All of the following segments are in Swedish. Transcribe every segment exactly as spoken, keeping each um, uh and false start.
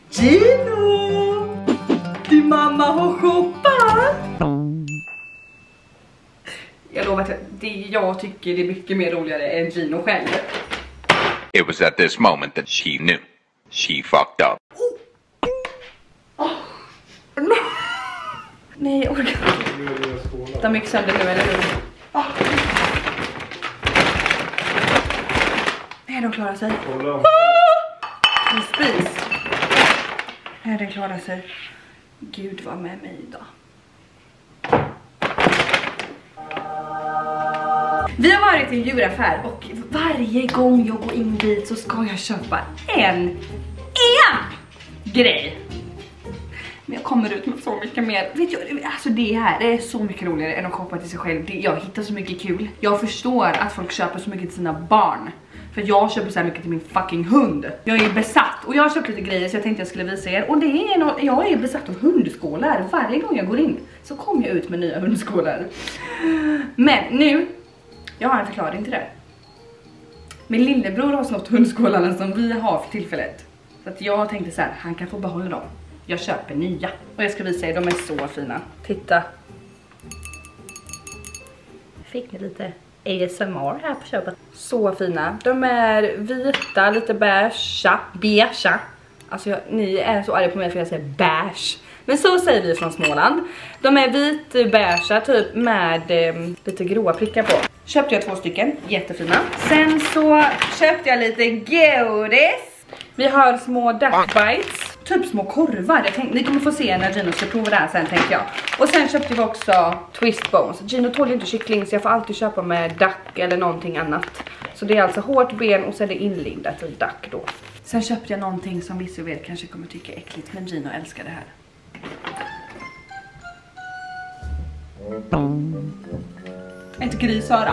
Gino! Din mamma har shoppat! Jag lovar att det jag tycker det är mycket mer roligare än Gino själv. It was at this moment that she knew. She fucked up. Oh. No. Nej, jag orkar inte. De gick sönder nu, eller hur? Oh. Nej, de klarar sig. Oh. En spis. Nej, den klarar sig. Gud var med mig idag. Vi har varit i en djuraffär och varje gång jag går in dit så ska jag köpa en, en grej. Men jag kommer ut med så mycket mer. Vet du, alltså det här är så mycket roligare än att shoppa till sig själv. Jag hittar så mycket kul. Jag förstår att folk köper så mycket till sina barn. För jag köper så här mycket till min fucking hund. Jag är besatt. Och jag har köpt lite grejer så jag tänkte jag skulle visa er. Och det är något, jag är besatt av hundskålar. Varje gång jag går in så kommer jag ut med nya hundskålar. Men nu, jag har en förklaring till det. Min lillebror har snott hundskålarna som vi har för tillfället. Så att jag tänkte så här, han kan få behålla dem. Jag köper nya. Och jag ska visa er, de är så fina. Titta. Fick ni lite A S M R här på köpet. Så fina. De är vita, lite beigea. Beigea. Alltså jag, ni är så arga på mig för jag säger beige. Men så säger vi från Småland. De är vit beigea typ med eh, lite gråa prickar på. Köpte jag två stycken, jättefina. Sen så köpte jag lite godis. Vi har små duck bites. Typ små korvar. Jag tänkte, ni kommer få se när Gino ska prova det här sen, tänkte jag. Och sen köpte vi också twist bones. Gino tål ju inte kyckling så jag får alltid köpa med duck eller någonting annat. Så det är alltså hårt ben och så är det inlindat i duck då. Sen köpte jag någonting som vissa vet kanske kommer tycka är äckligt, men Gino älskar det här. Ett grisöra.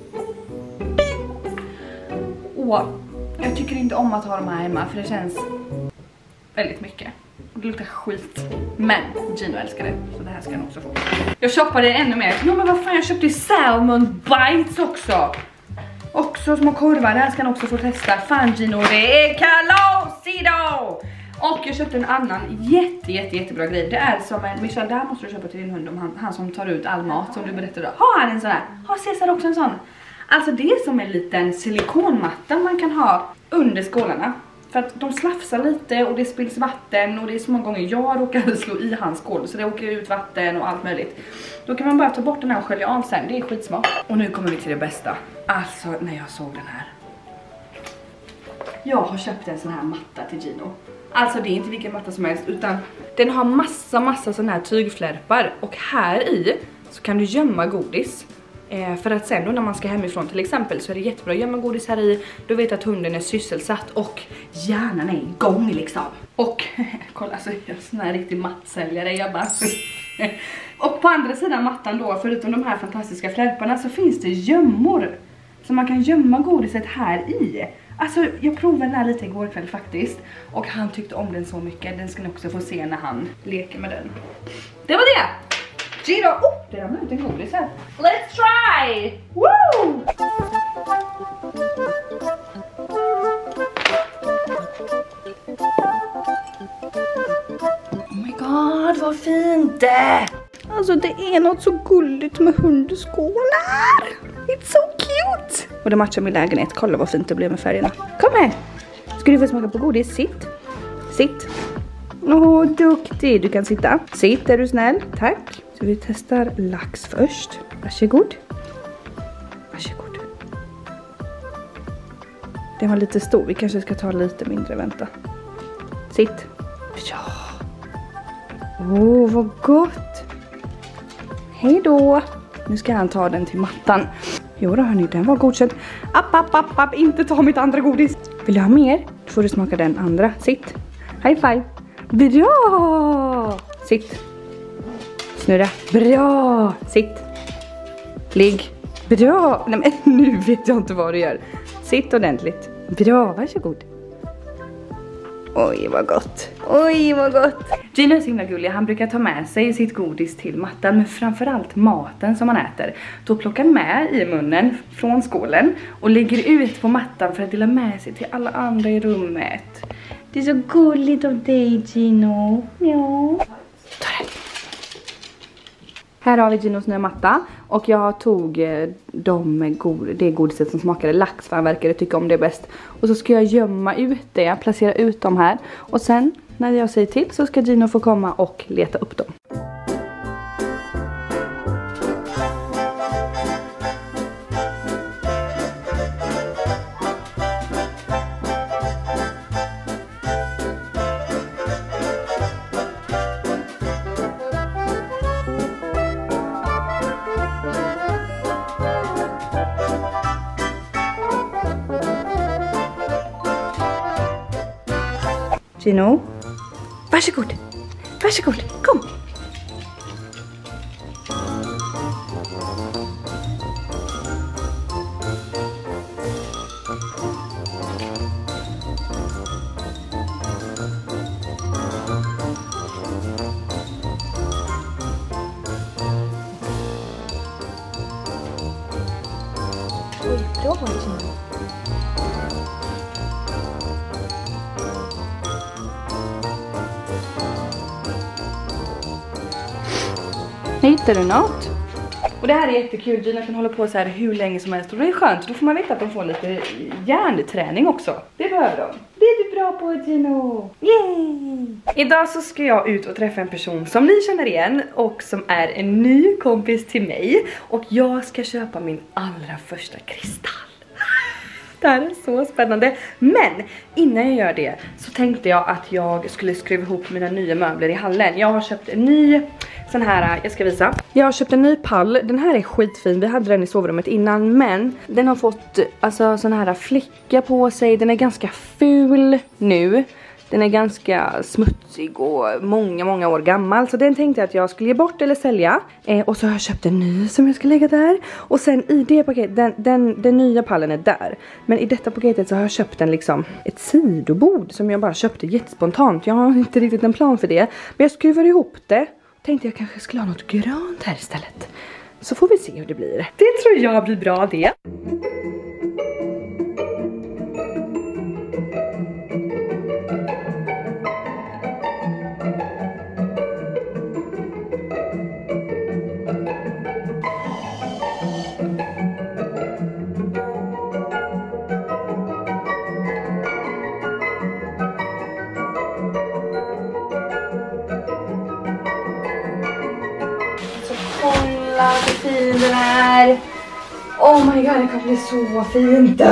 Åh, jag tycker inte om att ha dem här hemma för det känns väldigt mycket. Det luktar skit. Men Gino älskar det, så det här ska han också få. Jag shoppade ännu mer. Jo men vad fan, jag köpte salmon bites också. Också små korvar, det här ska han också få testa. Fan Gino, det är kalas idag! Och jag köpte en annan jätte, jätte, jättebra grej. Det är som en, Michelle, det här måste du köpa till din hund om han, han som tar ut all mat som du berättade. Har han en sån här? Har Cesar också en sån? Alltså det är som en liten silikonmatta man kan ha under skålarna. För att de slafsar lite och det spills vatten och det är så många gånger jag råkar slå i hans skål. Så det åker ut vatten och allt möjligt. Då kan man bara ta bort den här och skölja av sen. Det är skitsmart. Och nu kommer vi till det bästa. Alltså när jag såg den här. Jag har köpt en sån här matta till Gino. Alltså det är inte vilken matta som helst utan den har massa massa sån här tygflärpar. Och här i så kan du gömma godis. Eh, för att sen då när man ska hemifrån till exempel så är det jättebra att gömma godis här i. Du vet att hunden är sysselsatt och hjärnan är igång liksom. Och kolla, alltså jag är en sån här riktig mattsäljare, jag bara. Och på andra sidan mattan då, förutom de här fantastiska flärparna, så finns det gömmor. Så man kan gömma godiset här i. Alltså jag provade den här lite igår kväll faktiskt. Och han tyckte om den så mycket. Den ska ni också få se när han leker med den. Det var det! Gino, oh, det ramlade ut en godis här. Let's try! Woo! Oh my god, vad fint det! Alltså det är något så gulligt med hundskålar. It's so cute! Och det matchar min lägenhet. Kolla vad fint det blev med färgerna. Kom här! Ska du få smaka på godis? Sitt. Sitt. Åh, oh, duktig. Du kan sitta. Sitt, är du snäll? Tack. Så vi testar lax först. Varsågod. Varsågod. Den var lite stor. Vi kanske ska ta lite mindre. Vänta. Sitt. Ja. Åh, oh, vad gott. Hej då. Nu ska han ta den till mattan. Jo då hörni, den var godkänd. App, app, app, app. Inte ta mitt andra godis. Vill du ha mer? Då får du smaka den andra. Sitt. High five. Bra. Sitt. Snurra. Bra. Sitt. Ligg. Bra. Nej men nu vet jag inte vad du gör. Sitt ordentligt. Bra, varsågod. Oj vad gott. Oj vad gott. Gino är så himla gullig. Han brukar ta med sig sitt godis till mattan. Men framförallt maten som han äter. Då plockar han med i munnen från skålen. Och lägger ut på mattan för att dela med sig till alla andra i rummet. Det är så gulligt av dig, Gino. Ja. Här har vi Ginos nya matta. Och jag tog de god, det godiset som smakade lax, för han verkade tycka om det bäst. Och så ska jag gömma ut det, placera ut dem här. Och sen när jag säger till så ska Gino få komma och leta upp dem. Gino, varsågod, varsågod, kom. Oj, bra Gino. Hittar du något? Och det här är jättekul. Gina kan hålla på så här hur länge som helst. Och det är skönt. Då får man veta att de får lite hjärnträning också. Det behöver de. Det är du bra på, Gino. Yay! Idag så ska jag ut och träffa en person som ni känner igen. Och som är en ny kompis till mig. Och jag ska köpa min allra första kristall. Det här är så spännande. Men innan jag gör det så tänkte jag att jag skulle skruva ihop mina nya möbler i hallen. Jag har köpt en ny sån här, jag ska visa. Jag har köpt en ny pall. Den här är skitfin. Vi hade den i sovrummet innan, men den har fått alltså sån här flicka på sig. Den är ganska ful nu. Den är ganska smutsig och många, många år gammal. Så den tänkte jag att jag skulle ge bort eller sälja. Eh, och så har jag köpt en ny som jag ska lägga där. Och sen i det paketet, den, den, den nya pallen är där. Men i detta paketet så har jag köpt en liksom ett sidobord som jag bara köpte jättespontant. Jag har inte riktigt en plan för det. Men jag skruvar ihop det. Tänkte jag kanske skulle ha något grönt här istället. Så får vi se hur det blir. Det tror jag blir bra det. Kolla hur fin den är. Oh my god, det kommer bli så fint.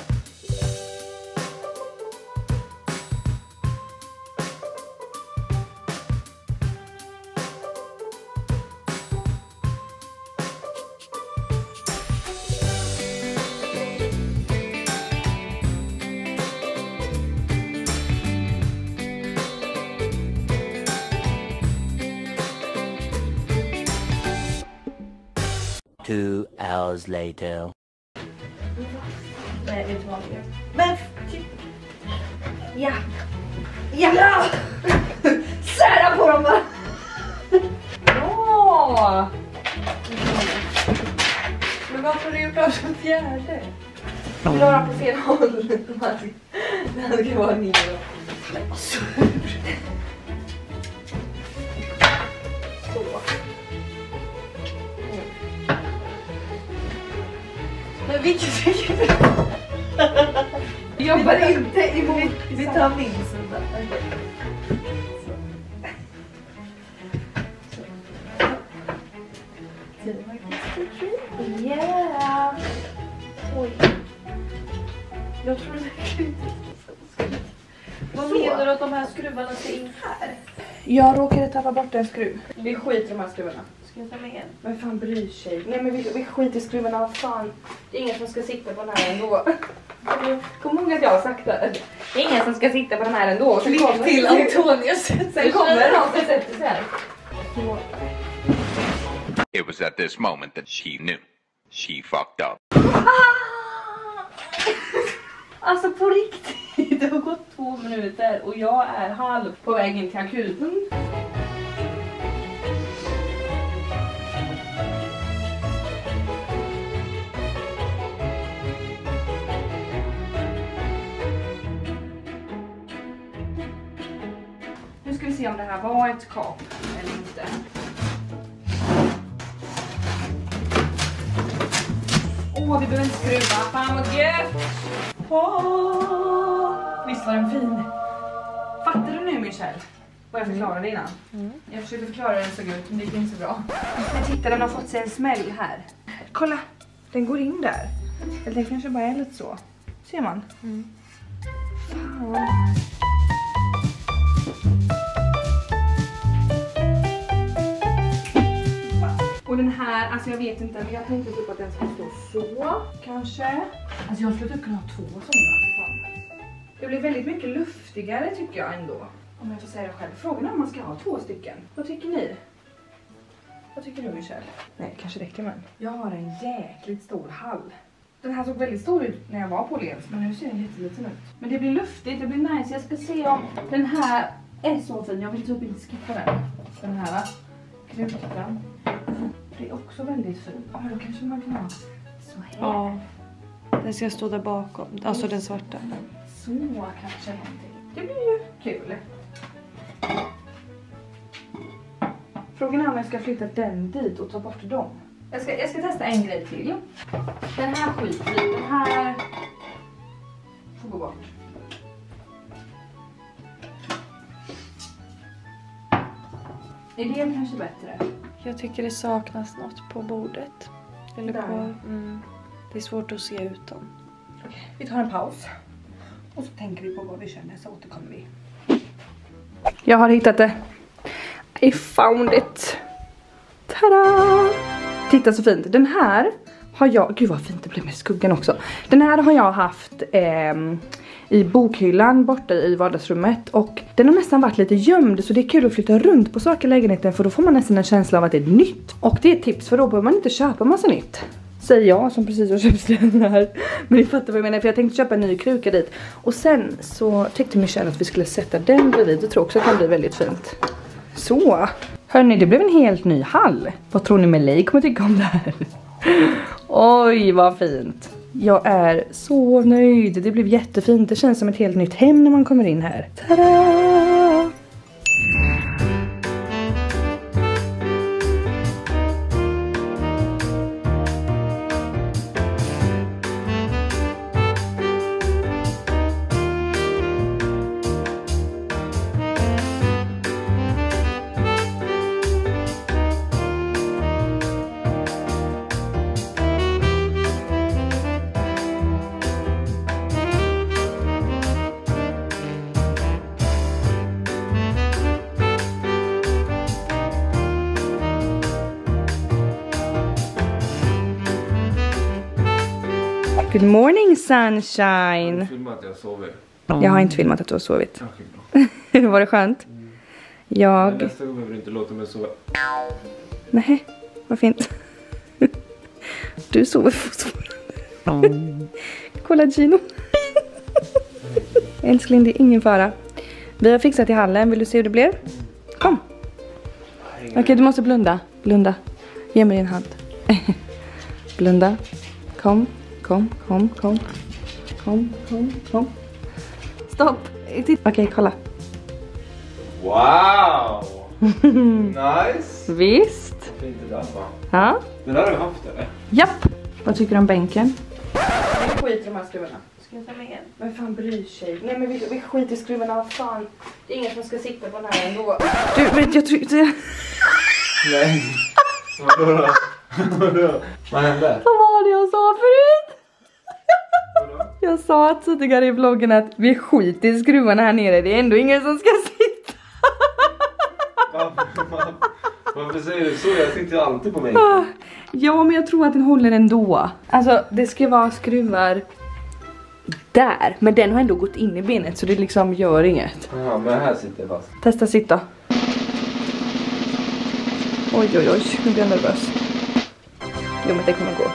Two hours later. Nej, vet du vad? Men... Ja! Ja! ja. Sära på dem bara! Ja! Men varför har du gjort av som fjärde? Du la dem på fel håll. Det hade kunnat vara ner. Så. Men vilket vilket jobbar inte emot. Vi tar min sida. Yeah. Oj. Jag tror det är. Vad menar du att de här skruvarna ska in här? Jag råkade tappa bort en skruv. Vi skiter i de här skruvarna. Ska jag ta med en? Vem fan bryr sig? Nej men vi, vi skiter i skruvarna, vad fan. Det är ingen som ska sitta på den här ändå. Kom ihåg att jag har sagt det. Det är ingen som ska sitta på den här ändå. Sen kommer till Antonius. Sen kommer han och sätter sig här. It was at this moment that she knew. She fucked up. Alltså på riktigt, det har gått två minuter och jag är halv på vägen till akuten. ska vi se om det här var ett kap eller inte. Åh, oh, vi behöver inte skruva. Fan vad gött! Oh, visst var den fin? Fattar du nu, Michelle? Vad jag förklarade innan? Mm. Jag försökte förklara hur den såg ut, men det gick inte så bra. Men titta, den har fått sig en smäll här. Kolla, den går in där. Eller den kanske bara är lite så. Ser man? Mm. Fan. Och den här, alltså jag vet inte, men jag tänkte typ att den ska stå så, kanske. Alltså jag skulle typ kunna ha två sådana. Det blir väldigt mycket luftigare tycker jag ändå. Om jag får säga det själv. Frågan är om man ska ha två stycken. Vad tycker ni? Vad tycker du, Michelle? Nej, kanske räcker men. Jag har en jäkligt stor hall. Den här såg väldigt stor ut när jag var på Lens, men nu ser den jätteliten ut. Men det blir luftigt, det blir nice. Jag ska se om den här är så fin. Jag vill typ inte skippa den. Den här krukan. Det är också väldigt fin. Ja, då kanske man kan ha så här. Ja, den ska stå där bakom. Alltså den svarta. Så kanske någonting. Det blir ju kul. Frågan är om jag ska flytta den dit och ta bort dem. Jag ska, jag ska testa en grej till. Den här skiter i. Den här får gå bort. Är det kanske bättre? Jag tycker det saknas något på bordet. Eller på, mm, det är svårt att se utan. Okej, vi tar en paus. Och så tänker vi på vad vi känner, så återkommer vi. Jag har hittat det. I found it. Tada! Titta så fint. Den här har jag... Gud vad fint det blev med skuggan också. Den här har jag haft eh, i bokhyllan borta i vardagsrummet. Och den har nästan varit lite gömd. Så det är kul att flytta runt på saker i lägenheten. För då får man nästan en känsla av att det är nytt. Och det är ett tips, för då behöver man inte köpa massa nytt. Säger jag som precis har köpt den här. Men ni fattar vad jag menar, för jag tänkte köpa en ny kruka dit. Och sen så tyckte Michelle att vi skulle sätta den bredvid. Jag tror också att det kan bli väldigt fint. Så, hörni, det blev en helt ny hall. Vad tror ni Melay kommer tycka om det här? Oj, vad fint. Jag är så nöjd. Det blev jättefint. Det känns som ett helt nytt hem när man kommer in här. Tada! Good morning sunshine. Jag har filmat att jag sover. Jag har inte filmat att du har sovit. Okay, var det skönt? Mm. Jag... Men nästa gång behöver du inte låta mig sova. Nej, vad fint. Du sover fortfarande. Kolla Gino. Älskling, det är ingen fara. Vi har fixat i hallen. Vill du se hur det blev? Kom. Okej, okay, du måste blunda. Blunda. Ge mig din hand. Blunda. Kom. Kom, kom, kom. Kom, kom, kom. Stopp. Okej, okay, kolla. Wow! Nice! Visst. Fint det där, va? Ja. Den där har du haft, eller? Japp. Vad tycker du om bänken? Vi skiter i de här skruvarna. Ska jag ta med en? Vem fan bryr sig? Nej, men vi, vi skiter i skruvarna. Vad fan? Det är ingen som ska sitta på den här ändå. Du, vet jag tror... Nej. Vadå då? Vadå? Vad hände? Vad var det jag sa förut? Jag sa tidigare i vloggen att vi skiter i skruvarna här nere. Det är ändå ingen som ska sitta. Varför, varför, varför säger du så? Jag sitter ju alltid på mig. Ja, men jag tror att den håller ändå. Alltså, det ska vara skruvar där. Men den har ändå gått in i benet, så det liksom gör inget. Ja, men här sitter jag fast. Testa sitta. Oj, oj, oj. Nu blir jag nervös. Jo, men det kommer gå.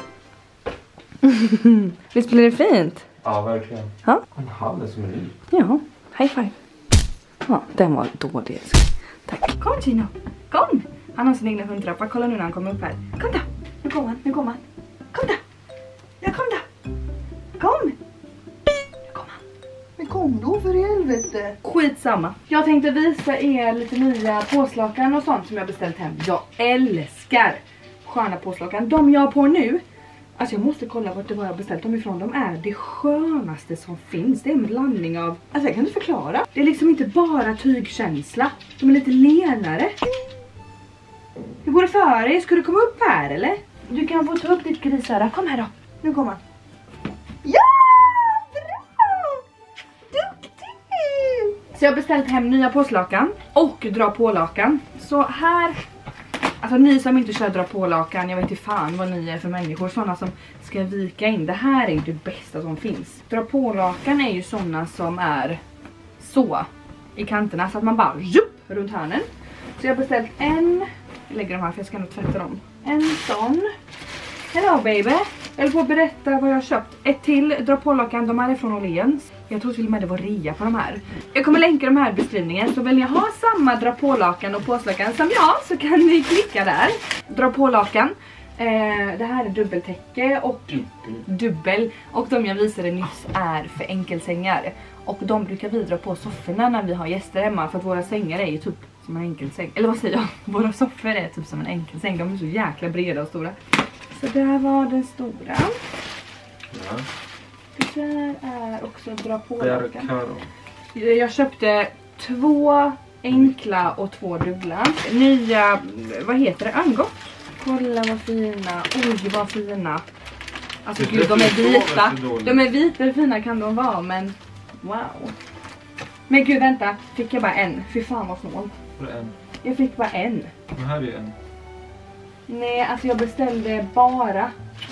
Visst blir det fint? Ja, verkligen. Ja. En halv är som en ny. Ja, high five. Ja, den var dålig. Tack. Kom Gino, kom. Han har sin egna hundtrappa. Kolla nu när han kommer upp här. Kom då. Nu kommer han, nu kommer han. Kom då. Ja, kom då. Kom. Nu kommer han. Men kom då för helvete. helvete. Skitsamma. Jag tänkte visa er lite nya påslakan och sånt som jag beställt hem. Jag älskar sköna påslakan. De jag har på nu, alltså jag måste kolla vart det var jag beställt dem ifrån. De är det skönaste som finns. Det är en blandning av, alltså jag kan inte förklara. Det är liksom inte bara tygkänsla. De är lite lenare. Hur går det för dig? Ska du komma upp här eller? Du kan få ta upp ditt grisöra. Kom här då. Nu kommer han. Ja! Bra! Duktig! Så jag har beställt hem nya påslakan och dra på lakan. Så här, alltså ni som inte kör dra på lakan, jag vet inte fan vad ni är för människor. Sådana som ska vika in. Det här är ju det bästa som finns. Dra på lakan är ju sådana som är så i kanterna så att man bara jupp, runt hörnen. Så jag har beställt en. Jag lägger dem här för jag ska nog tvätta dem. En sån. Hello baby. Jag vill få berätta vad jag har köpt. Ett till dra på lakan. De här är från Åhléns. Jag tror till och med det var rea på de här. Jag kommer länka de här i beskrivningen. Så vill ni ha samma dra på lakan och påslakan som jag, så kan ni klicka där. Dra på lakan. Eh, det här är dubbeltäcke och dubbel. dubbel. Och de jag visade nyss är för enkelsängar. Och de brukar vi dra på sofforna när vi har gäster hemma. För att våra sängar är ju typ som en enkelsäng. Eller vad säger jag? Våra soffor är typ som en enkelsäng. De är så jäkla breda och stora. Så där var den stora. Ja. Det där är också dra på lakan. Där Jag köpte två enkla och två dubbla. Nya, vad heter det? Angott. Kolla vad fina. Oj vad fina. Alltså gud, de är vita. De är vita, hur fina kan de vara, men wow. Men gud, vänta. Fick jag bara en? Fy fan vad snål. en. Jag fick bara en. Men här är en. Nej, alltså jag beställde bara.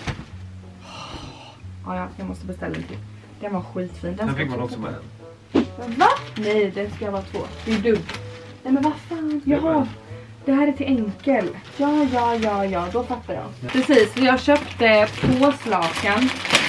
Ja, ja, jag måste beställa en till. Den var skitfin. Den Sen fick man också med en. Va? Nej, det ska vara två. Det är dubb. Nej, men vad fan. Jaha. Det här är till enkel. Ja, ja, ja, ja. Då fattar jag. Precis, jag köpte påslakan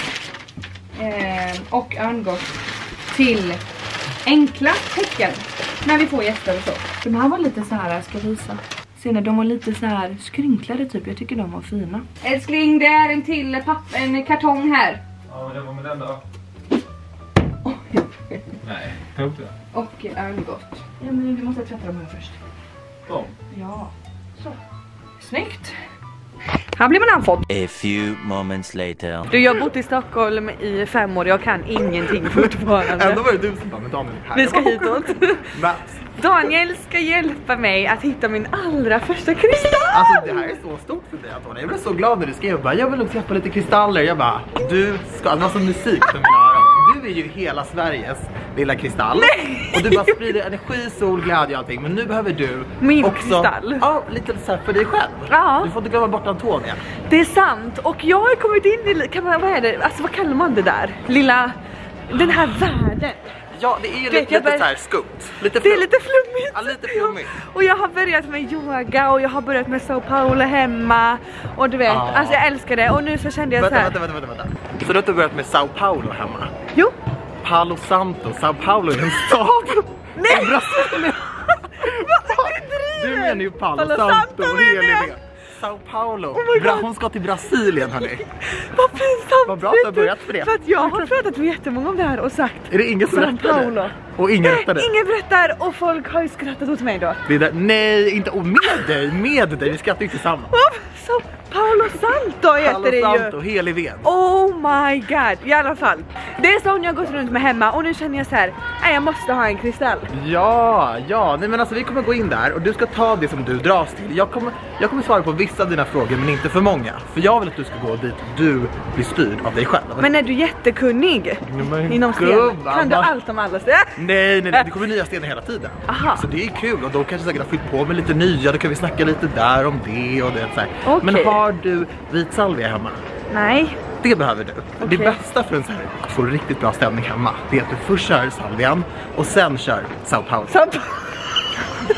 eh, och örngott till enkla täcken när vi får gäster och så. De här var lite så här, jag ska visa. Ser ni, de var lite så här skrynklade typ. Jag tycker de var fina. Älskling, det är en till papper, en kartong här. Ja, men det var med den då. Oh, ja. Nej, ta upp det. Och örngott. Ja, men vi måste tvätta dem här först. De? Ja. Så. Snyggt. Här blir man andfådd. A few moments later. Du, jag har bott i Stockholm i fem år. Jag kan ingenting fortfarande. Ändå var det du som var med Daniel här. Vi ska hitåt. Maps. Daniel ska hjälpa mig att hitta min allra första kristall. Alltså det här är så stort för dig, Antonija. Jag blev så glad när du skrev. Bara, jag vill nog träffa lite kristaller. Jag bara, du ska, det var som musik för mina öron. Du är ju hela Sveriges lilla kristall. Nej. Och du bara sprider energi, sol, glädje och allting. Men nu behöver du min också, kristall. Ja, lite så här för dig själv. Ja. Du får inte glömma bort Antonija. Det är sant. Och jag har kommit in i, kan man, vad är det? Alltså vad kallar man det där? Lilla, den här världen. Ja, det är ju vet, lite, lite bör... så här skumt. Lite det är lite flummigt. Ja, lite flummigt. Och jag har börjat med yoga och jag har börjat med Sao Paulo hemma. Och du vet, ah. alltså jag älskar det. Och nu så kände jag vänta, så här. Vänta, vänta, vänta, vänta. Så du har inte börjat med Sao Paulo hemma? Jo. Palo Santo, Sao Paulo är en stad. Nej! Du menar ju Palo, Palo Santo Santo och menar jag. hela Sao Paulo. Oh Bra, hon ska till Brasilien, hörni. Vad pinsamt. Vad bra att du har börjat för det. För att jag har pratat med jättemånga om det här och sagt Är det ingen som Sao berättar Paulo. det? Och ingen berättar det? Ingen berättar och folk har ju skrattat åt mig då. Det är där, nej, inte och med dig, med dig. Vi skrattar ju tillsammans. Så Palo Santo heter Palo det ju. Santo, helig ved. Oh my god, i alla fall. Det är sån jag har gått runt med hemma och nu känner jag så här, nej jag måste ha en kristall. Ja, ja, nej men alltså vi kommer gå in där och du ska ta det som du dras till. Jag kommer, jag kommer svara på vissa av dina frågor men inte för många. För jag vill att du ska gå dit du blir styrd av dig själv. Men är du jättekunnig men inom sten? gubba, Kan du man- allt om alla sten? Nej, nej, nej, det kommer nya stenar hela tiden. Aha. Så det är kul och de kanske säkert har fyllt på med lite nya. Då kan vi snacka lite där om det och det så här. Okej. Men har du vit salvia hemma? Nej. Det behöver du. Okej. Det bästa för en så här, att få riktigt bra stämning hemma, det är att du först kör salvian och sen kör Sao Paulo. Så...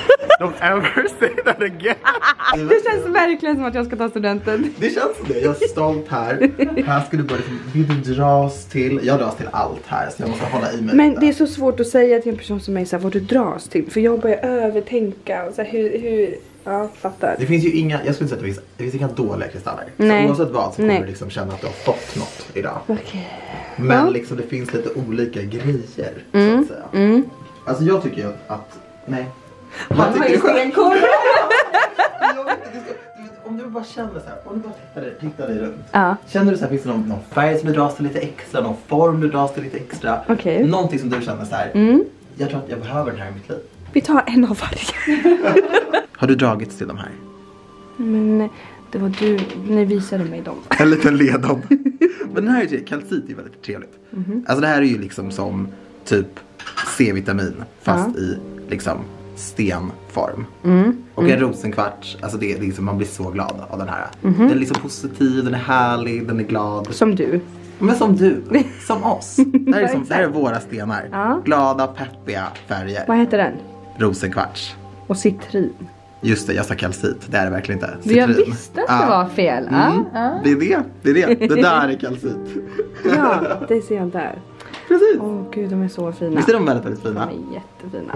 Don't ever say that again. Det känns verkligen som att jag ska ta studenten. Det känns som det. Jag är stolt här. Här ska du börja liksom, vill du dras till. Jag dras till allt här så jag måste hålla i mig. Men det är så svårt att säga till en person som mig så här, vad du dras till. För jag börjar övertänka och så här, hur, hur, ja, fattar. Det finns ju inga, jag skulle säga att det finns, det finns inga dåliga kristaller. Nej. Så oavsett vad så kommer Nej. du liksom känna att du har fått något idag. Okej. Men Ja. liksom det finns lite olika grejer Mm. så att säga. Mm. Alltså jag tycker ju att, att nej. Han Vad har tycker ju du själv? stenkoll. Jag vet inte, du ska- du vet, om du bara känner så här, om du bara tittar dig, tittar dig runt. Ja. Känner du så här, finns det någon, någon färg som du dras till lite extra, någon form du dras till lite extra? Okej. Någonting som du känner så här. Mm. Jag tror att jag behöver den här i mitt liv. Vi tar en av varje. Har du dragits till de här? Men det var du, ni visade mig dem. En liten ledom. Men den här är kalcit är väldigt trevligt. Mhm. Alltså det här är ju liksom som typ C-vitamin fast Ja. i liksom stenform. Mm. Och en rosenkvarts, alltså det är liksom, man blir så glad av den här. Mhm. Den är liksom positiv, den är härlig, den är glad. Som du. Men som du, som oss. Det här är, som, det här är våra stenar. Ja. Glada, peppiga färger. Vad heter den? Rosenkvarts. Och citrin. Just det, jag sa kalcit. Det är det verkligen inte. Men jag Citrin. visste att det Ja. var fel. Ja. Mm. Ja. Det är det, det är det. Det där är kalcit. Ja, det ser jag där. Precis. Åh gud, de är så fina. Visst är de väldigt, väldigt fina? De är jättefina.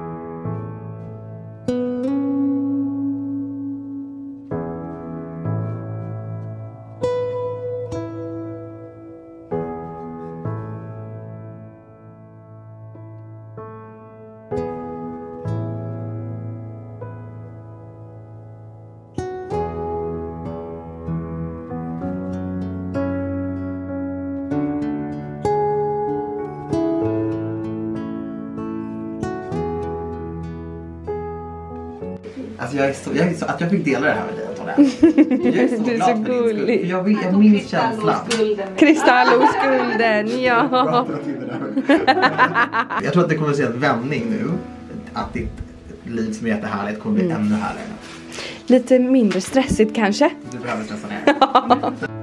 Alltså jag är så, jag är så, att jag fick dela det här med dig Antonija. Jag är så Du är glad så för din skull. gullig. För jag, vill, jag minns känslan. Kristalloskulden, ja. Jag tror att det kommer att se en vändning nu. Att ditt liv som är jättehärligt kommer bli ännu härligare. Lite mindre stressigt kanske. Du behöver stressa ner.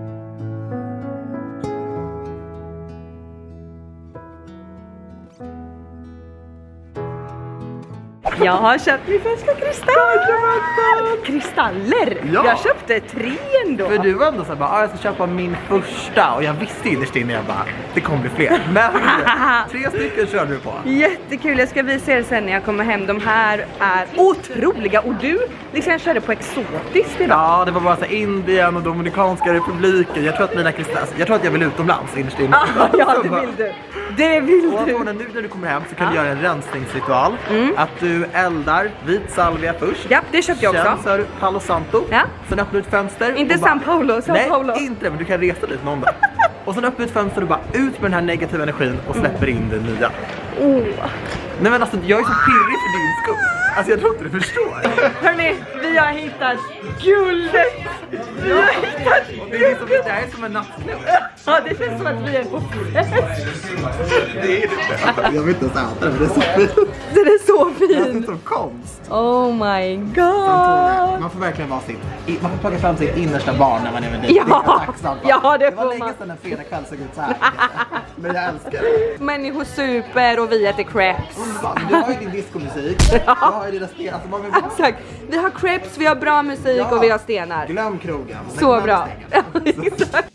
Jag har köpt min första kristall. Kristaller. Ja. Jag köpte tre ändå. För du var ändå såhär bara, ah, jag ska köpa min första. Och jag visste innerst inne, jag bara, det kommer bli fler. Men tre stycken körde du på. Jättekul, jag ska visa er sen när jag kommer hem. De här är otroliga. Och du liksom jag körde på exotiskt idag. Ja, det var bara så här Indien och Dominikanska republiken. Jag tror att mina kristaller, jag tror att jag vill utomlands innerst inne. Ja, Så det bara- vill du. Det vill Och du. Antonija, nu när du kommer hem så kan du Ja. göra en rensningsritual. Mm. Att du eldar vit salvia först. Ja, det köpte jag Sen också. så har du Palo Santo. Ja. Sen öppnar du ett fönster. Inte och bara- San Paulo, San Nej, Paulo. inte det, men du kan resa dit någon dag. Och sen öppnar du ett fönster och bara ut med den här negativa energin och släpper in den nya. Oh. Nej men alltså, jag är så pirrig för din skull. Alltså jag tror inte du förstår. Hörrni, vi har hittat guldet. Vi har hittat Och det är liksom, det här är som en nattklubb. Ja, det känns som att vi är på fest. Det är det inte. Jag vill inte ens äta det, men det är så fint. Den är så Det är fin. som konst. Oh my Antonija, god. man får verkligen vara sitt, i- man får plocka fram sitt innersta barn när man är med dig. Ja. Det är jag tacksam för. Ja, det det var får länge man. sedan en fredagkväll såg ut så här. Men jag älskar det. Människor super och vi äter crepes. Underbart. Du har ju din discomusik. Du har ju dina stenar. Alltså, man vill bara... Exakt. Vi har crepes, vi har bra musik Ja. och vi har stenar. Glöm krogen. Den Så kommer bra. aldrig stänga. Exakt.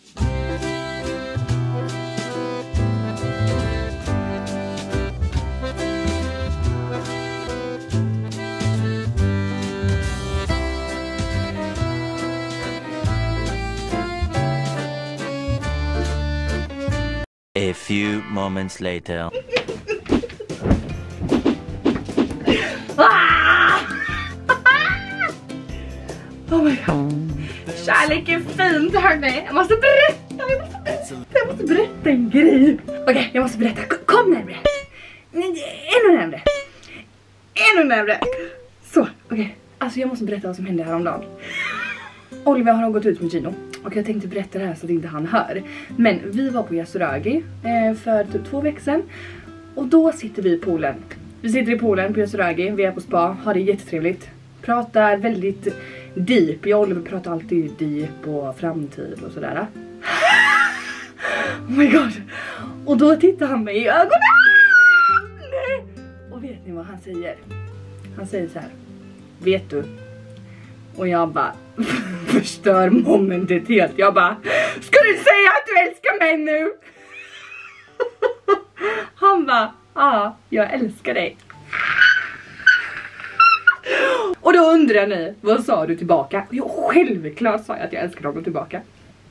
A few moments later. Oh my god. Kärlek är fint, hörni. Jag måste berätta, jag måste berätta, jag måste berätta en grej. Okej, okay, jag måste berätta. Kom, kom närmare. Ännu närmare. Ännu närmare. Så, okej. Okay. Alltså jag måste berätta vad som hände häromdagen. Oliver har gått ut med Gino. Och jag tänkte berätta det här så att inte han hör. Men vi var på Yasuragi eh, för typ två veckor sedan. Och då sitter vi i poolen. Vi sitter i poolen på Yasuragi, vi är på spa, har det jättetrevligt. Pratar väldigt deep. Jag och Oliver pratar alltid deep och framtid och sådär. Oh my god. Och då tittar han mig i ögonen. Och vet ni vad han säger? Han säger så här: vet du? Och jag bara förstör momentet helt. Jag bara, ska du säga att du älskar mig nu? Han bara, ja, jag älskar dig. Och då undrar ni, vad sa du tillbaka? Jo, självklart sa jag att jag älskar honom tillbaka.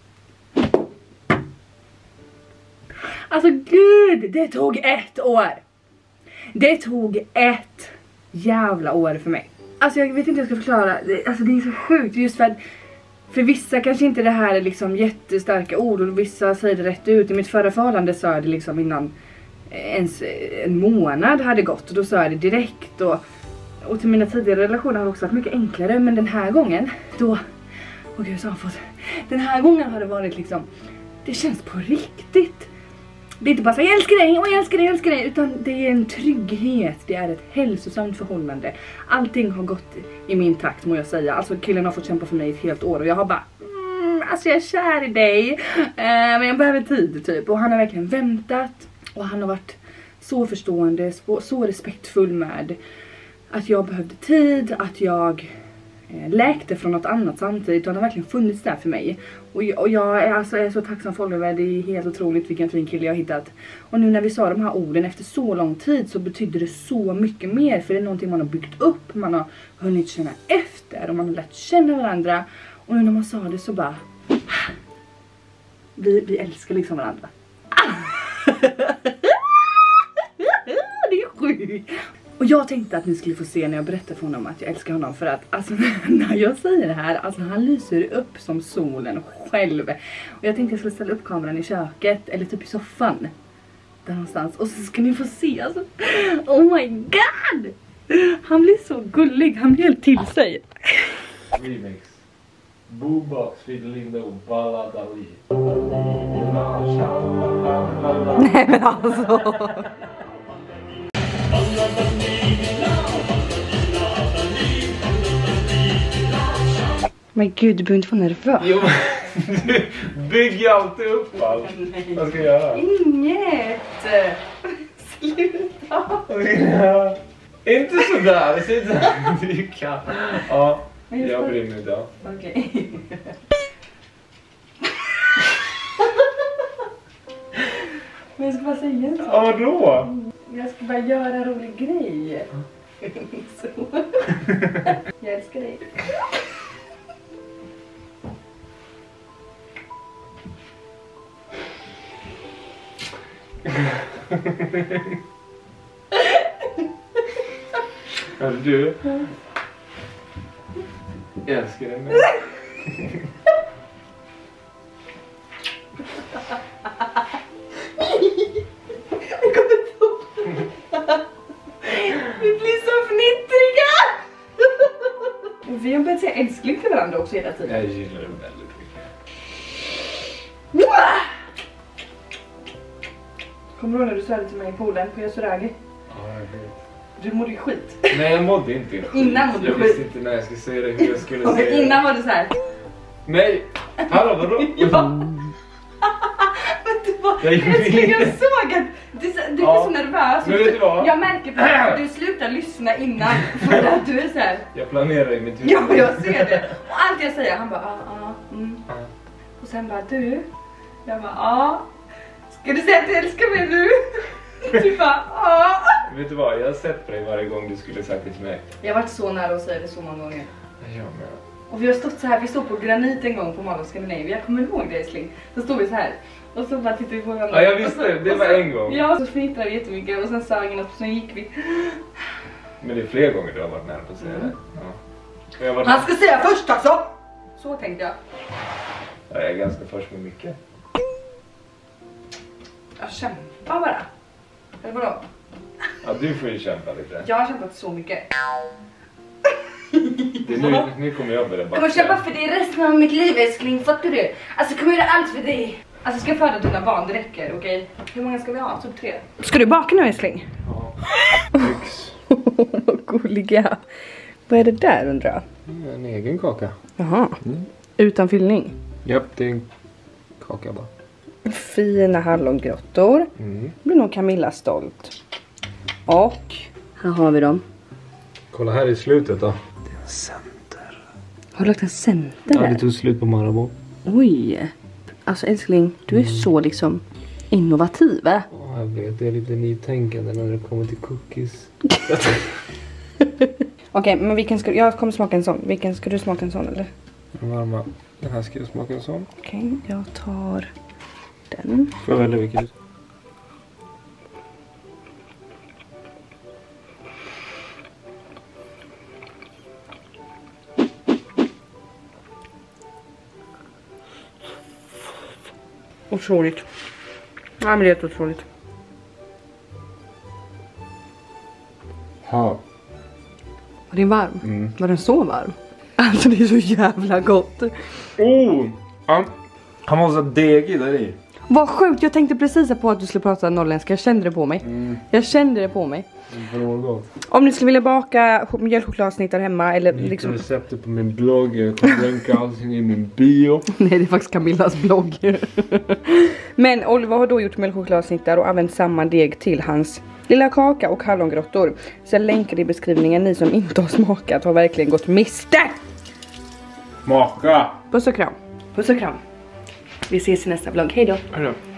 Alltså gud, det tog ett år. Det tog ett jävla år för mig. Alltså jag vet inte hur jag ska förklara. Alltså det är så sjukt just för att för vissa kanske inte det här är liksom jättestarka ord och vissa säger det rätt ut. I mitt förra förhållande sa jag det liksom innan ens en månad hade gått och då sa jag det direkt och, och till mina tidigare relationer har det också varit mycket enklare, men den här gången då, åh gud så har jag fått, den här gången har det varit liksom, det känns på riktigt. Det är inte bara så jag älskar dig och jag älskar dig, jag älskar dig, utan det är en trygghet, det är ett hälsosamt förhållande. Allting har gått i min takt må jag säga. Alltså killen har fått kämpa för mig i ett helt år och jag har bara mm, alltså jag är kär i dig, uh, men jag behöver tid typ. Och han har verkligen väntat och han har varit så förstående, så, så respektfull med att jag behövde tid, att jag läkte från något annat samtidigt och han har verkligen funnits där för mig. Och jag, och jag är, alltså, är så tacksam för Oliver, det är helt otroligt vilken fin kille jag har hittat. Och nu när vi sa de här orden efter så lång tid så betyder det så mycket mer, för det är någonting man har byggt upp, man har hunnit känna efter och man har lärt känna varandra. Och nu när man sa det så bara vi, vi älskar liksom varandra. Det är sjukt. Och jag tänkte att ni skulle få se när jag berättar för honom att jag älskar honom. För att alltså, när jag säger det här, alltså han lyser upp som solen själv. Och jag tänkte jag skulle ställa upp kameran i köket eller typ i soffan. Där någonstans. Och så ska ni få se alltså. Oh my god! Han blir så gullig, han blir helt till sig. Remix. Boombox, Fiddlindo, Balladali. Nej men alltså. Men gud, du behöver inte vara nervös. Jo, du bygger alltid upp allt. Vad ska jag göra? Inget. Sluta. Ja. Inte sådär, se där. Du kan. Ja, jag bryr mig idag. Okej. Okay. Men jag ska bara säga en sak. Ja, vadå? Jag ska bara göra en rolig grej. Så. Jag älskar dig. Hör du? Jag älskar dig med. Vi blir så fnittriga. Vi har börjat säga älskling till varandra också hela tiden. Jag gillar det väldigt mycket. Kommer du ihåg när du sa det till mig i poolen på Yasuragi? Ja, jag vet. Du mådde skit. Nej, jag mådde inte skit. Innan mådde du Jag skit. visste inte när jag skulle säga det, hur jag skulle Och säga det. innan var du så här. Nej, hallå, vadå? Ja. Men du var, Jag gjorde älskling, jag inte. såg att du, du Ja. är så nervös. Men vet du vad? Jag märker på att du slutar lyssna innan. För att du är så här. Jag planerar i mitt huvud. Ja, jag ser det. Och allt jag säger, han bara, ja, ja, mm. Ja. Och sen bara, du. Jag bara, ja. Ska du säga att du älskar mig nu? Du bara, ja. Vet du vad, jag har sett på dig varje gång du skulle sagt det till mig. Jag har varit så nära att säga det så många gånger. Jag med. Och vi har stått så här, vi stod på granit en gång på Mall of Scandinavia. Jag kommer ihåg det, älskling. Så stod vi så här. Och så bara tittade vi på varandra. Ja, jag visste det. Det var en gång. Ja, så fnittrade vi jättemycket. Och sen sa ingen något, och sen gick vi. Men det är fler gånger du har varit nära på att säga Mm. det. Ja. Och jag, var Han ska säga först alltså! Så tänkte jag. ja, jag är ganska först med mycket. Jag kämpar bara. Eller vadå? Ja, du får ju kämpa lite. Jag har kämpat så mycket. Det är nu, nu kommer jag börja Jag kommer kämpa för dig resten av mitt liv, älskling. Fattar du? Alltså jag kommer göra allt för dig. Alltså ska jag föda dina barn, det räcker, okej? Okay? Hur många ska vi ha? Typ tre. Ska du baka nu, älskling? Ja. Lyx. Vad gulliga. Vad är det där, undrar jag? En egen kaka. Jaha. Mm. Utan fyllning? Japp, det är en kaka bara. Fina hallongrottor. Mm. Blir nog Camilla stolt. Och här har vi dem. Kolla här i slutet då. Det är en center. Har du lagt en center Ja, där? det tog slut på Marabou. Oj. Alltså älskling, du är mm. så liksom innovativ. Ja, jag vet. Det är lite nytänkande när det kommer till cookies. Okej, okay, men vilken ska jag kommer smaka en sån. Vilken ska du smaka en sån eller? Den varma. Den här ska jag smaka en sån. Okej, okay, jag tar den. Får jag välja vilken? Otroligt. Ja, men det är helt otroligt. Ja. Var den varm? Mm. Var den så varm? Alltså det är så jävla gott. Oh! Han, han var så degig där i. Vad sjukt, jag tänkte precis på att du skulle prata norrländska. Jag kände det på mig. Mm. Jag kände det på mig. Bra. Om ni skulle vilja baka mjölkchokladsnittar hemma eller liksom... receptet på min blogg. Jag kommer länka allting i min bio. Nej, det är faktiskt Camillas blogg. Men Oliver har då gjort mjölkchokladsnittar och använt samma deg till hans lilla kaka och hallongrottor. Så jag länkar i beskrivningen. Ni som inte har smakat har verkligen gått miste. Smaka! Puss och kram. Puss och kram. Vi ses i nästa vlogg. Hej då. Hej då.